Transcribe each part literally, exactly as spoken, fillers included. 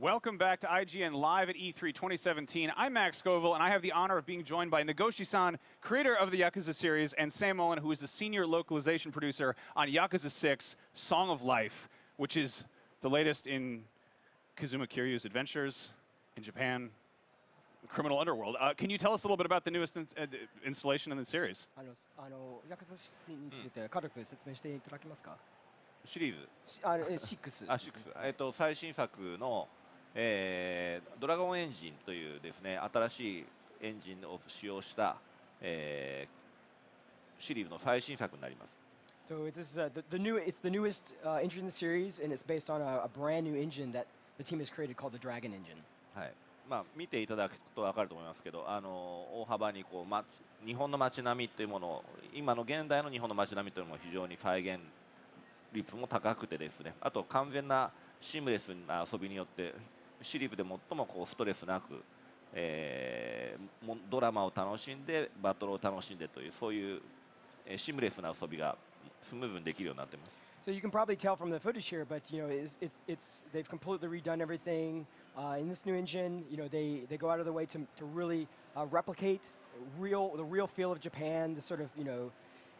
Welcome back to I G N Live at E three twenty seventeen. I'm Max Scoville, and I have the honor of being joined by Nagoshi-san, creator of the Yakuza series, and Sam Mullen, who is the senior localization producer on Yakuza six, Song of Life, which is the latest in Kazuma Kiryu's adventures in Japan, criminal underworld. Uh, can you tell us a little bit about the newest in uh, installation in the series? あのあのヤクザシリーズについて軽く説明していただけますか？ シリーズしあのえシックス。 あシックスえっと最新作の、えー、ドラゴンエンジンというですね新しいエンジンを使用した、えー、シリーズの最新作になります。 So it's this, uh, the, the new it's the newest uh, engine in the series, and it's based on a, a brand new engine that the team has created called the Dragon Engine. はい。まあ見ていただくと分かると思いますけど、あの大幅にこうま日本の街並みというものを今の現代の日本の街並みというのも非常に再現率も高くてですね、あと完全なシームレスな遊びによってシリーズで最もこうストレスなく、えー、もドラマを楽しんでバトルを楽しんでというそういう、えー、シームレスな遊びがスムーズにできるようになっています。 So you can probably tell from the footage here, but you know, it's it's, it's they've completely redone everything uh, in this new engine. You know, they they go out of their way to to really uh, replicate real the real feel of Japan, the sort of you know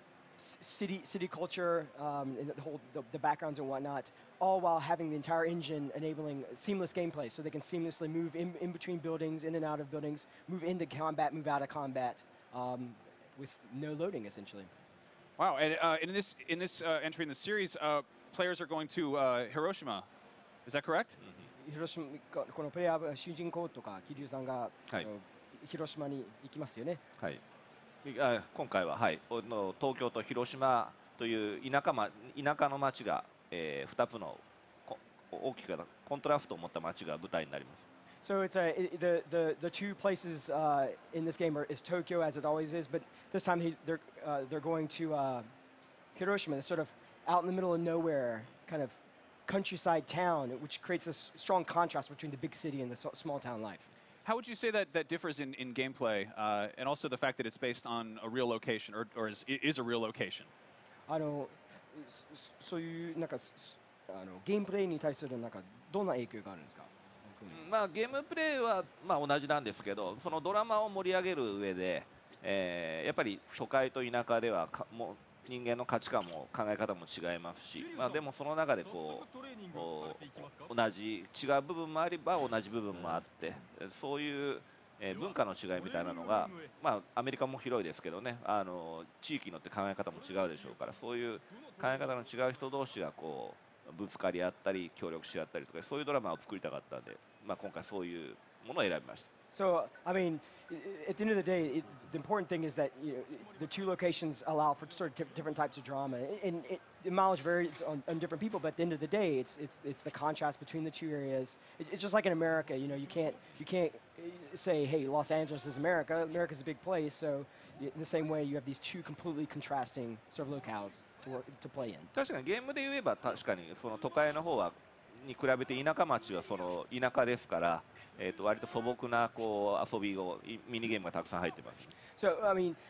city city culture um, and the whole the, the backgrounds and whatnot, all while having the entire engine enabling seamless gameplay, so they can seamlessly move in, in between buildings, in and out of buildings, move into combat, move out of combat, um, with no loading essentially. Wow, and uh, in this in this uh, entry in the series, uh, players are going to uh, Hiroshima. Is that correct? 広島このプレイヤー主人公とか桐生さんが、 はい、 広島に行きますよね。 はい。あ今回ははいの東京と広島という田舎ま田舎の町が、えー、ふたつの大きくコントラストを持った町が舞台になります。 So it's a, it, the, the, the two places uh, in this game are, is Tokyo, as it always is, but this time he's, they're, uh, they're going to uh, Hiroshima, this sort of out in the middle of nowhere kind of countryside town, which creates a strong contrast between the big city and the so small town life. How would you say that that differs in, in gameplay, uh, and also the fact that it's based on a real location, or, or is, is a real location? あのそういうなんかあのゲームプレイに対するなんかどんな影響があるんですか？ まあゲームプレイはまあ同じなんですけど、そのドラマを盛り上げる上で、えー、やっぱり都会と田舎ではかもう人間の価値観も考え方も違いますし、まあでもその中でこう同じ違う部分もあれば同じ部分もあって、そういうえ文化の違いみたいなのが、まあアメリカも広いですけどね、あの地域によって考え方も違うでしょうから、そういう考え方の違う人同士がこうぶつかり合ったり協力し合ったりとか、そういうドラマを作りたかったんで、まあ今回そういうものを選びました。 So, I mean, at the end of the day, it, the important thing is that you know, the two locations allow for sort of different types of drama, and it, the mileage varies on, on different people. But at the end of the day, it's it's it's the contrast between the two areas. It, it's just like in America, you know, you can't you can't say, hey, Los Angeles is America. America's a big place, so in the same way, you have these two completely contrasting sort of locales to work, to play in. 確かにゲームで言えば確かにその都会の方はに比べて田舎町はその田舎ですから。えっと割と素朴なこう遊びをミニゲームがたくさん入ってます。 So I mean,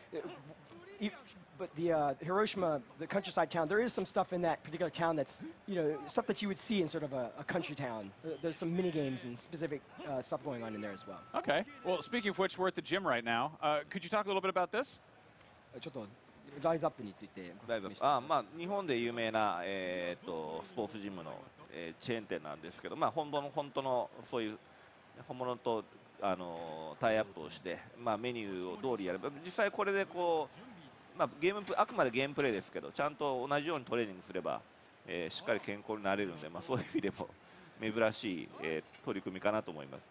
but the uh, Hiroshima, the countryside town, there is some stuff in that particular town that's you know stuff that you would see in sort of a, a country town. There's some mini games and specific uh, stuff going on in there as well. Okay. Well, speaking of which, we're at the gym right now. Uh, could you talk a little bit about this? ちょっとライズアップについてご説明して。 あ、まあ日本で有名なえっとスポーツジムの、えー、チェーン店なんですけど、まあ本当の本当のそういう本物とあのタイアップをして、まあ、メニューを通りやれば実際これでこう、まあ、ゲームあくまでゲームプレイですけどちゃんと同じようにトレーニングすれば、えー、しっかり健康になれるので、まあ、そういう意味でも珍しい、えー、取り組みかなと思います。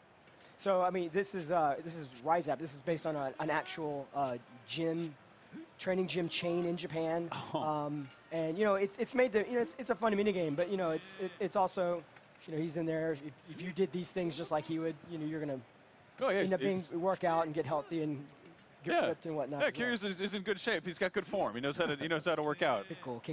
So I mean, this is uh, this is RiseUp. This is based on a, an actual uh, gym, training gym chain in Japan, um, and you know it's it's made to you know it's it's a fun mini game, but you know it's it, it's also you know, he's in there. If, if you did these things just like he would, you know, you're going to oh, yeah, end up being work out and get healthy and get yeah. ripped and whatnot. Yeah, Kyrgios is, is in good shape. He's got good form. He knows how to he knows how to work out.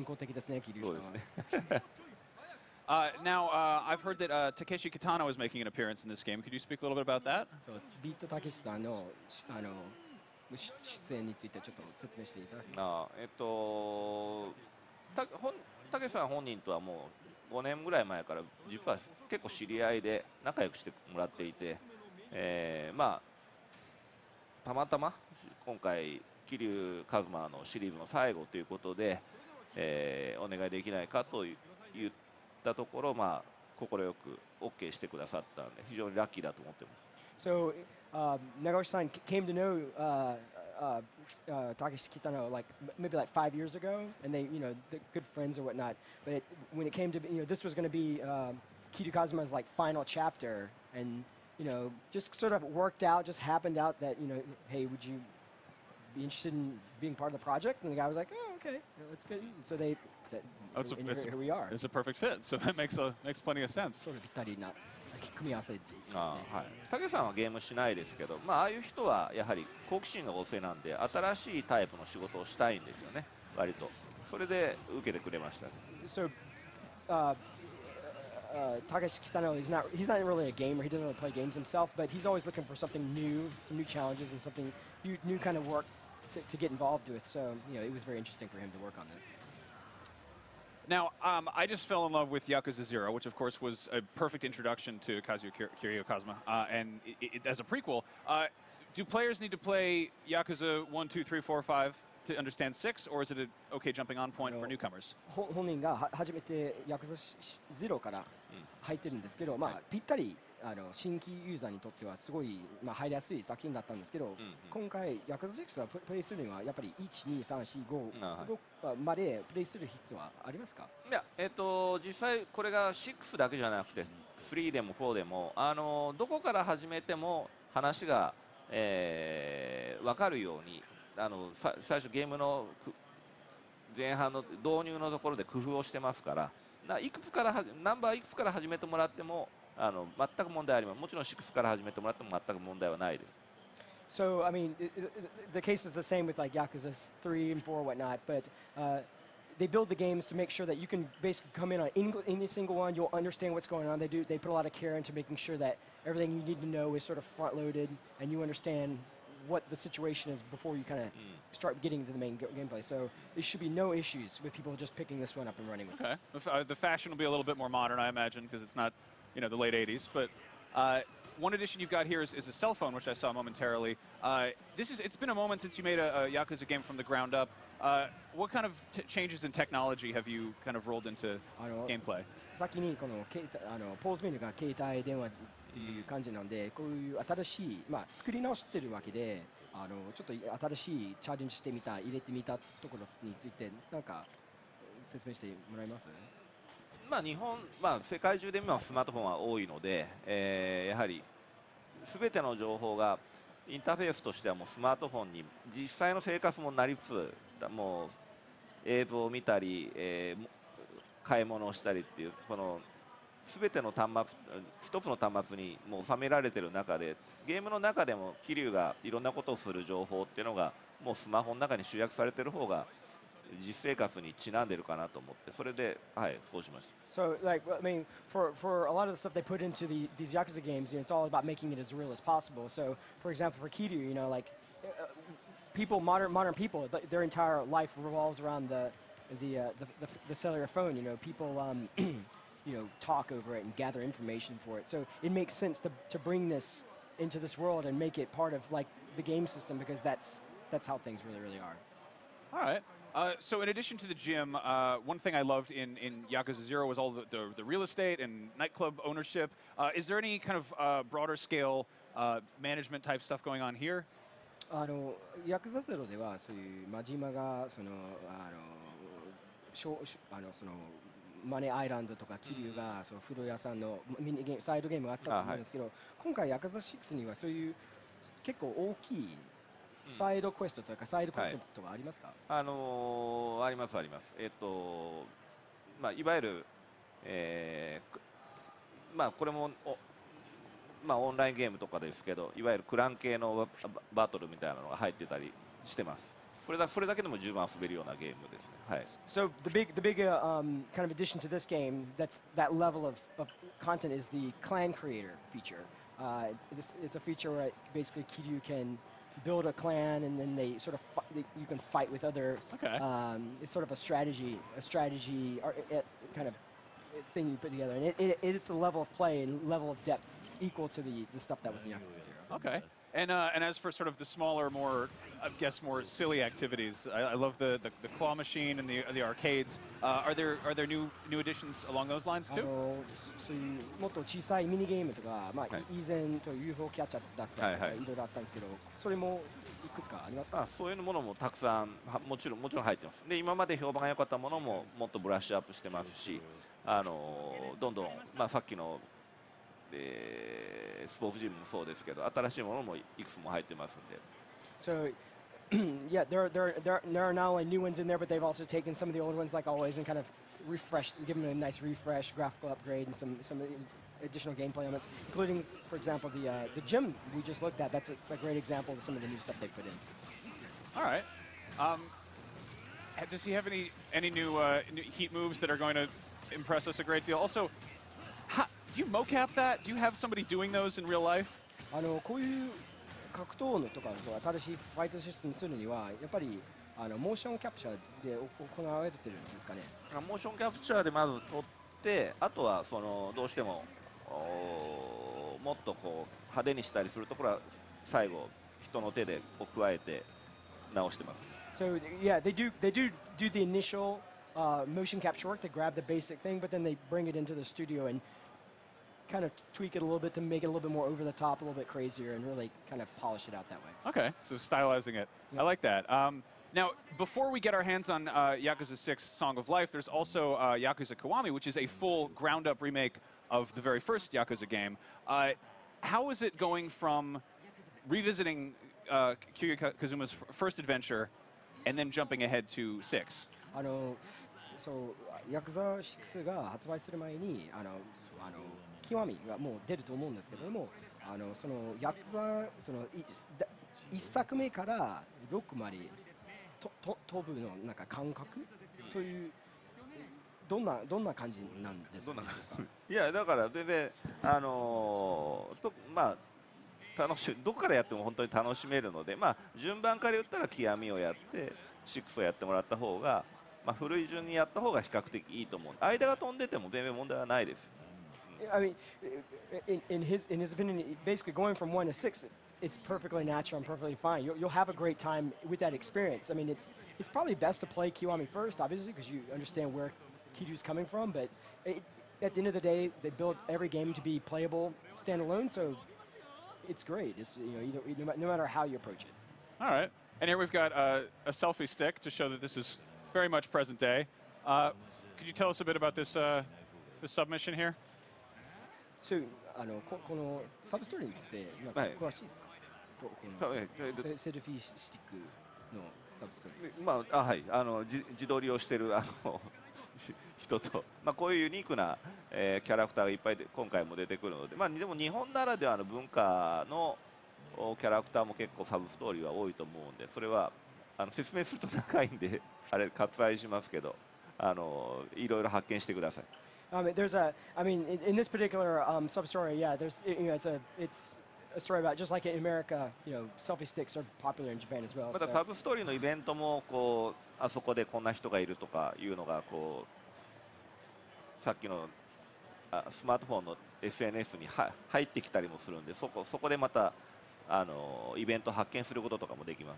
uh, now, uh, I've heard that uh, Takeshi Kitano is making an appearance in this game. Could you speak a little bit about that? ビートたけしさんのあの出演についてちょっと説明していただけますか。 あ、えっとた本たけしさん本人とはもうごねんぐらい前から実は結構知り合いで仲良くしてもらっていて、えー、まあたまたま今回桐生一馬のシリーズの最後ということで、えー、お願いできないかと言ったところ、まあ快く OK してくださったので非常にラッキーだと思ってます。 So uh, Nagoshi-san came to know uh, uh, uh, Takeshi Kitano like maybe like five years ago, and they, you know, they're good friends or whatnot. But it, when it came to, you know, this was going to be um, Kiryu Kazuma's like final chapter, and you know, just sort of worked out, just happened out that, you know, hey, would you be interested in being part of the project? And the guy was like, oh, okay, that's good. So they, that, That's a- and that's here, a- here we are. It's a perfect fit, so that makes a makes plenty of sense. それぴったりな組み合わせですね。 あー、はい、武さんはゲームしないですけど、まあ、ああいう人はやはり好奇心が旺盛なんで新しいタイプの仕事をしたいんですよね、割と。それで受けてくれました。 So, uh, uh, Takeshi Kitano, he's not he's not really a gamer. He doesn't really play games himself, but he's always looking for something new, some new challenges, and something new, new kind of work to, to get involved with. So, you know, it was very interesting for him to work on this. Now, um, I just fell in love with Yakuza Zero, which of course was a perfect introduction to Kazuya Kir- Kiryu Kazuma, uh, and it, it, as a prequel, uh, do players need to play Yakuza one, two, three, four, five to understand six, or is it an okay jumping on point No. for newcomers? ほ本人がは初めてヤクザゼロから入ってるんですけど、まあ、ぴったりあの新規ユーザーにとってはすごい、まあ、入りやすい作品だったんですけど、 うんうん今回ヤクザシックスはププレイするにはやっぱりいち、に、さん、よん、ご、 あはいろくまでプレイする必要はありますか？ いや、えっと、実際これがろくだけじゃなくてさんでもよんでもあのどこから始めても話が、えー、分かるようにあのさ最初ゲームのく前半の導入のところで工夫をしてますからないくつからはナンバーいくつから始めてもらってもあの全く問題ありません。もちろんろくから始めてもらっても全く問題はないです。 So, I mean, it, it, the case is the same with like Yakuza three and four and whatnot, but uh, they build the games to make sure that you can basically come in on any, any single one, you'll understand what's going on. They do, they put a lot of care into making sure that everything you need to know is sort of front-loaded and you understand what the situation is before you kind of start getting into the main ga- gameplay. So there should be no issues with people just picking this one up and running with it. Okay. The f- uh, the fashion will be a little bit more modern, I imagine, because it's not, you know, the late eighties. But uh, one addition you've got here is, is a cell phone, which I saw momentarily. Uh, this is it's been a moment since you made a, a Yakuza game from the ground up. Uh, what kind of t- changes in technology have you kind of rolled into あの gameplay? 先にこの携帯あのポーズメニューが携帯電話っていう感じなんで、こういう新しい、まあ、作り直してるわけで、あのちょっと新しいチャレンジしてみた、入れてみたところについて、なんか説明してもらえます？ まあ、日本、まあ、世界中で今スマートフォンは多いので、えーやはりすべての情報がインターフェースとしてはもうスマートフォンに実際の生活もなりつつだもう映像を見たり、えーも買い物をしたりっていうこのすべての端末一つの端末にもう収められている中でゲームの中でも桐生がいろんなことをする情報っていうのがもうスマホの中に集約されている方が実生活にちなんでるかなと思ってそれではいそうしました。 So, like, I mean, for, for a lot of the stuff they put into the, these Yakuza games, you know, it's all about making it as real as possible. So, for example, for Kiryu, you know, like, uh, people, modern modern people, th- their entire life revolves around the the, uh, the, the the cellular phone. You know, people, um, you know, talk over it and gather information for it. So, it makes sense to to bring this into this world and make it part of like the game system because that's that's how things really really are. All right. Uh, so in addition to the gym, uh, one thing I loved in, in Yakuza Zero was all the, the, the real estate and nightclub ownership. Uh, is there any kind of uh, broader scale uh, management type stuff going on here? あのヤクザゼロではそういう真島がそのあのしょしあのそのマネーアイランドとか桐生がその風呂屋さんのミニゲームサイドゲームがあったと思うんですけど、今回ヤクザシックスにはそういう結構大きいサイドクエストというかサイドコンテンツとかありますか？ あのーありますあります。えっとまあいわゆる、えーくまあこれもおまあオンラインゲームとかですけど、いわゆるクラン系のババトルみたいなのが入ってたりしてます。それだそれだけでも十分遊べるようなゲームですね。はい。 So the big the big uh, um, kind of addition to this game that's that level of, of content is the clan creator feature. Uh, this, it's a feature where basically Kiryu can build a clan and then they sort of fi- they, you can fight with other. Okay. Um, it's sort of a strategy, a strategy or, uh, kind of thing you put together, and it, it, it's the level of play and level of depth equal to the, the stuff that was in Yakuza Zero. Okay. And uh, and as for sort of the smaller, more, I guess, more silly activities, I, I love the, the, the claw machine and the the arcades. Uh, are there are there new new additions along those lines あ too? のそういうもっと小さいミニゲームとか、まあはい以前と ユーフォー キャッチャーだったりとか、 はいはいいろいろあったんですけど、それもいくつかありますか？ あそういうものもたくさんはもちろんもちろん入ってます。で今まで評判が良かったものももっとブラッシュアップしてますし、あのどんどんまあさっきの、えー、スポーツジムもそうですけど、新しいものもいくつも入ってますんで。 So, yeah, there, there, there, there are not only new ones in there, but they've also taken some of the old ones, like always, and kind of refreshed, given them a nice refresh, graphical upgrade, and some, some additional gameplay elements, including, for example, the, uh, the gym we just looked at. That's a, a great example of some of the new stuff they put in. All right. Um, ha- does he have any any new, uh, new heat moves that are going to impress us a great deal? Also, how, do you mocap that? Do you have somebody doing those in real life? あのこういう格闘のとか新しいファイトシステムするにはやっぱりあのモーションキャプチャーでお行われてるんですかね。 モーションキャプチャーでまず撮って、あとはそのどうしてもおもっとこう派手にしたりするところは最後人の手でこう加えて直してます。 So yeah, they do they do do the initial uh, motion capture work to grab the basic thing, but then they bring it into the studio and kind of tweak it a little bit to make it a little bit more over the top, a little bit crazier, and really kind of polish it out that way. Okay, so stylizing it. I like that. Um, now, before we get our hands on uh, Yakuza six Song of Life, there's also uh, Yakuza Kiwami, which is a full ground-up remake of the very first Yakuza game. Uh, how is it going from revisiting uh, Kiryu Ka- Kazuma's f- first adventure and then jumping ahead to six? あのそうヤクザシックスが発売する前にあのあの極みがもう出ると思うんですけども、あのそのヤクザそのいだ一作目からろくまでとと飛ぶのなんか感覚、そういうどんなどんな感じなんですか。 いやだから全然あのー、とまあ楽しいどこからやっても本当に楽しめるので、まあ順番から言ったら極みをやってシックスをやってもらった方が、まあ古い順にやった方が比較的いいと思う。間が飛んでても全然問題はないです。 I mean, in, in his in his opinion, basically going from one to six, it's perfectly natural and perfectly fine. You'll, you'll have a great time with that experience. I mean, it's it's probably best to play Kiwami first, obviously, because you understand where Kiryu's coming from. But it, at the end of the day, they build every game to be playable standalone, so it's great. It's you know either, no matter how you approach it. All right. And here we've got uh, a selfie stick to show that this is very much present day. Uh, could you tell us a bit about this uh, this submission here? So, あのここのサブストーリーについてなんかはい詳しいですか？ここのそうええでセセルフィースティックのサブストーリー。 まああはいあのじ自撮りをしてるあの人と、まあ、こういうユニークな、えーキャラクターがいっぱいで今回も出てくるので、まあ、でも日本ならではの文化のおキャラクターも結構サブストーリーは多いと思うんで、それはあの説明すると長いんであれ割愛しますけど、あのいろいろ発見してください。 Um, there's a, I mean, in, in this particular um, sub story, yeah, there's, you know, it's a, it's a story about just like in America, you know, selfie sticks are popular in Japan as well. また so- サブストーリーのイベントもこうあそこでこんな人がいるとかいうのがこうさっきのあスマートフォンの エスエヌエス には入ってきたりもするんで、そこそこでまたあのイベントを発見することとかもできます。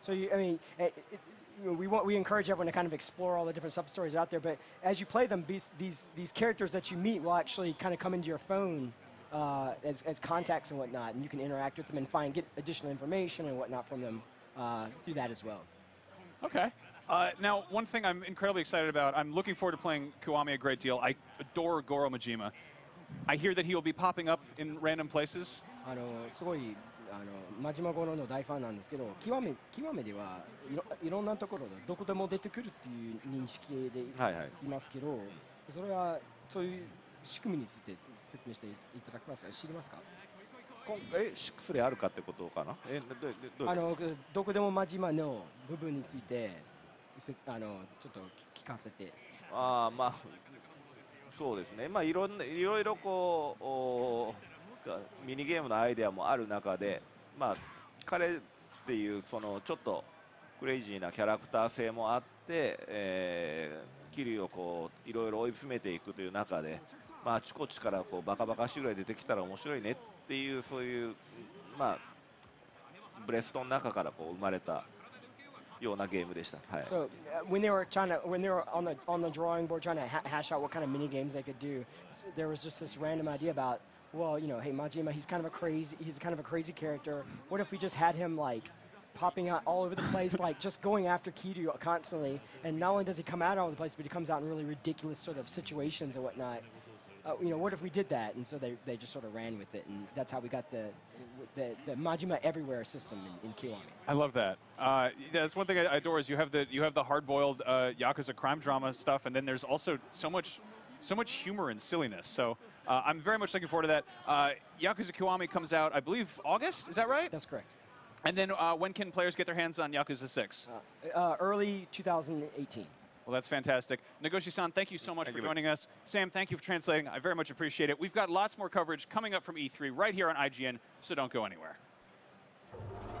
So you, I mean, it, it, you know, we want we encourage everyone to kind of explore all the different sub stories out there. But as you play them, these these these characters that you meet will actually kind of come into your phone uh, as as contacts and whatnot, and you can interact with them and find get additional information and whatnot from them uh, through that as well. Okay. Uh, now, one thing I'm incredibly excited about, I'm looking forward to playing Kiwami a great deal. I adore Goro Majima. I hear that he will be popping up in random places. あのすごいあの真島五郎の大ファンなんですけど、極め極めではいろいろんなところでどこでも出てくるっていう認識でいはいはいますけど、それはそういう仕組みについて説明していただけますか？知りますか？ 今えシックスであるかってことかな。えどどどうあのどこでも真島の部分についてせあのちょっと聞かせて。 あーまあそうですね。まあいろんないろいろこうおミニゲームのアイデアもある中で、まあ彼っていうそのちょっとクレイジーなキャラクター性もあって、えー、桐生をこういろいろ追い詰めていくという中で、まあ、あちこちからこうバカバカしいぐらい出てきたら面白いねっていうそういう、まあ、ブレストの中からこう生まれたようなゲームでした。はい。 So uh, when they were trying to, when they were on the on the drawing board trying to ha hash out what kind of mini games they could do, there was just this random idea about, well, you know, hey, Majima, he's kind of a crazy, he's kind of a crazy character. What if we just had him like popping out all over the place, like just going after Kiryu constantly, and not only does he come out all over the place, but he comes out in really ridiculous sort of situations and whatnot. Uh, you know, what if we did that? And so they, they just sort of ran with it, and that's how we got the the, the Majima Everywhere system in, in Kiwami. I love that. Uh, that's one thing I adore is you have the you have the hard-boiled uh, Yakuza crime drama stuff, and then there's also so much so much humor and silliness. So uh, I'm very much looking forward to that. Uh, Yakuza Kiwami comes out, I believe, August. Is that right? That's correct. And then uh, when can players get their hands on Yakuza six? Uh, uh, early two thousand eighteen. Well, that's fantastic. Nagoshi-san, thank you so much Thank for you. joining us. Sam, thank you for translating. I very much appreciate it. We've got lots more coverage coming up from E three right here on I G N, so don't go anywhere.